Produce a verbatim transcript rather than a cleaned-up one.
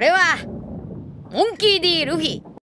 れはモンキー D ルフィ。